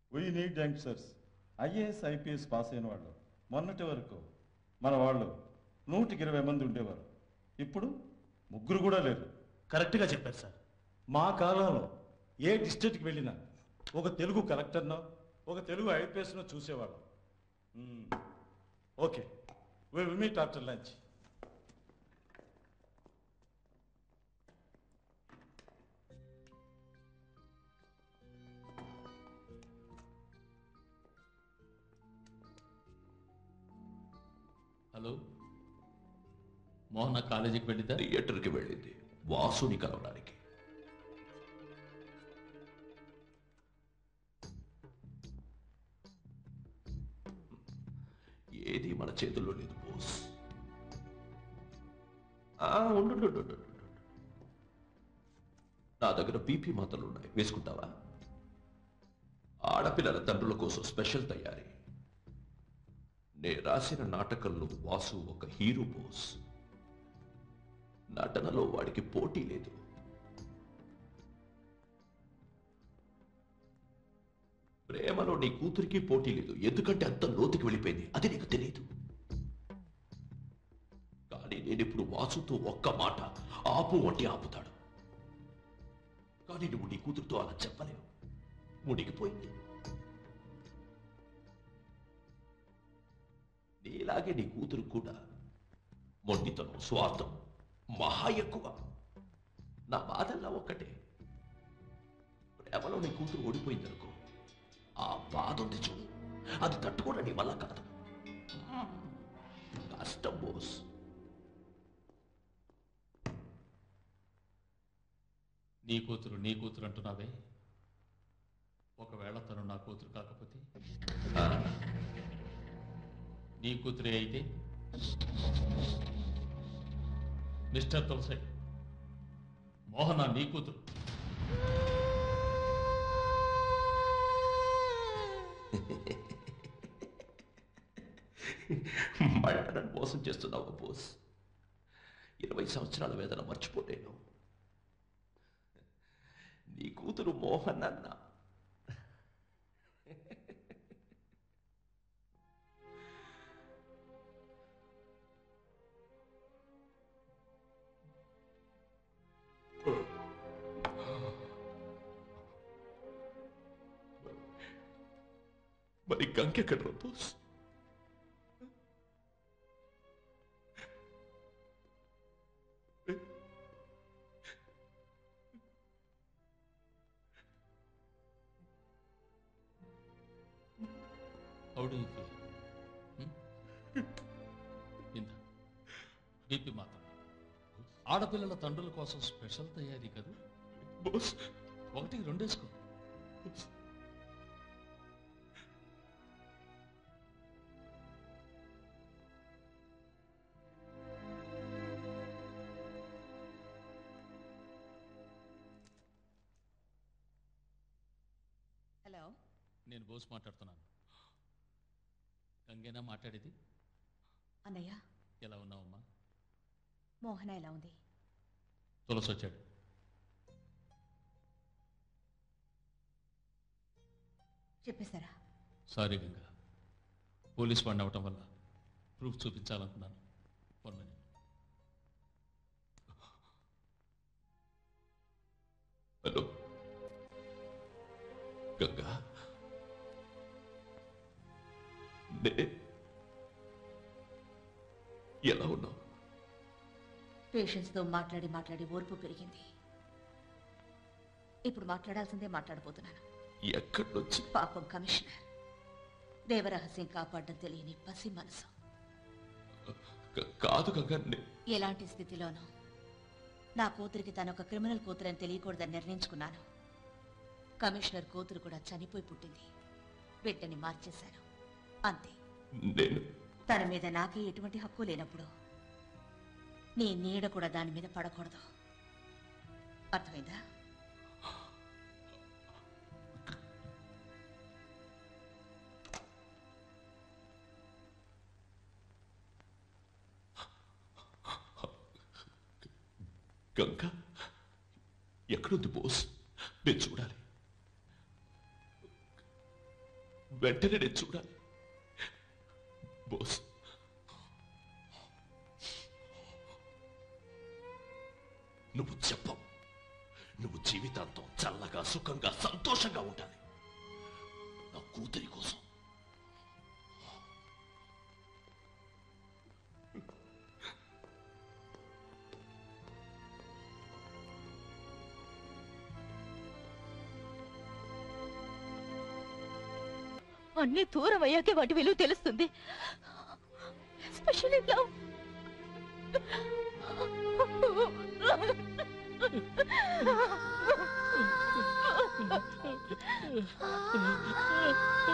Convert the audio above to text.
We need youngsters. IAS IPS pass అయిన వాళ్ళు మొన్నటి వరకు మన వాళ్ళు 120 మంది ఉండేవారు. ఇప్పుడు 3 కూడా లేరు. కరెక్ట్గా చెప్పారు సార్. మా కాలంలో ఏ డిస్ట్రిక్ట్కి వెళ్ళినా ఒక తెలుగు కలెక్టర్నో ఒక తెలుగు ఐపీఎస్నో చూసేవాళ్ళం. Okay, we will meet after lunch. Hello, Mohana కాలేజీకి వెళ్ళిందా? థియేటర్కి వెళ్ళింది వాసుని కలవడానికి. ఏది మన చేతుల్లో లేదు బోస్. ఉండు, నా దగ్గర బీపీ మాత్రలు ఉన్నాయి, వేసుకుంటావా? ఆడపిల్లల తండ్రుల కోసం స్పెషల్ తయారీ. నే రాసిన నాటకంలో వాసు ఒక హీరో బోస్. నటనలో వాడికి పోటీ లేదు. ప్రేమలో నీ కూతురికి పోటీ లేదు, ఎందుకంటే అంత లోతుకి వెళ్ళిపోయింది. అది నీకు తెలియదు. కానీ నేనిప్పుడు వాసుతో ఒక్క మాట ఆపు అంటే ఆపుతాడు. కానీ నువ్వు నీ కూతురుతో అలా చెప్పలేవు, మునిగిపోయింది. నీలాగే నీ కూతురు కూడా మొండితనం, స్వార్థం మహా ఎక్కువ. నా బాధల్లా ఒక్కటే, ప్రేమలో నీ కూతురు ఓడిపోయిందనుకో, ఆ బాధ ఉంది చూడు, అది తట్టుకోవడం నీ వల్ల కాదు. కష్టం బోస్. నీ కూతురు అంటున్నావే, ఒకవేళ తను నా కూతురు కాకపోతే? నీ కూతురే అయితే? మిస్టర్ తులసి, మోహన నీ కూతురు. మళ్ళీ నన్ను మోసం చేస్తున్నావు బోస్. 20 సంవత్సరాల వేదన మర్చిపోలేను. నీ కూతురు మోహన్ అన్న. మరి గంకెక్కడ బోస్? బీపీ మాత్రం. ఆడపిల్లల తండ్రుల కోసం స్పెషల్ తయారీ కదా బోస్. 1-2 వేసుకో. హలో, నేను బోస్ మాట్లాడుతున్నాను. గంగేనా మాట్లాడేది? అన్నయ్య, ఎలా ఉన్నావమ్మా? మోహన ఎలా ఉంది? తులసి వచ్చాడు. చెప్పేశారా? సారీ గంగా, పోలీస్ వాడిని అవ్వటం వల్ల ప్రూఫ్ చూపించాలనుకున్నాను. పొన్నని హలో గంగా, ఎలా ఉన్నావు? పేషెంట్స్తో మాట్లాడి మాట్లాడి ఓర్పు పెరిగింది. ఇప్పుడు మాట్లాడాల్సిందే మాట్లాడబోతున్నాను. ఎక్కడి నుంచి? పాపం కమిషనర్, దేవరహస్యం కాపాడడం తెలియని పసి మనసు. కాదు గంగా, ఎలాంటి స్థితిలోనూ నా కూతురికి తను ఒక క్రిమినల్ కూతురని తెలియకూడదని నిర్ణయించుకున్నాను. కమిషనర్ కూతురు కూడా చనిపోయి పుట్టింది. బిడ్డని మార్చేశాను, అంతే. తన మీద నాకే ఎటువంటి హక్కు లేనప్పుడు నీ నీడ కూడా దాని మీద పడకూడదు. అర్థమైందా? గంగా ఎక్కడుంది బోస్? నేను చూడాలి. వెంటనే నేను చూడాలి. బోస్, నువ్వు చెప్పవు. నువ్వు జీవితాంతం చల్లగా సుఖంగా సంతోషంగా ఉండాలి నా కూతురి కోసం. అన్ని దూరం అయ్యాకే వాటి విలువ తెలుస్తుంది. Especially love.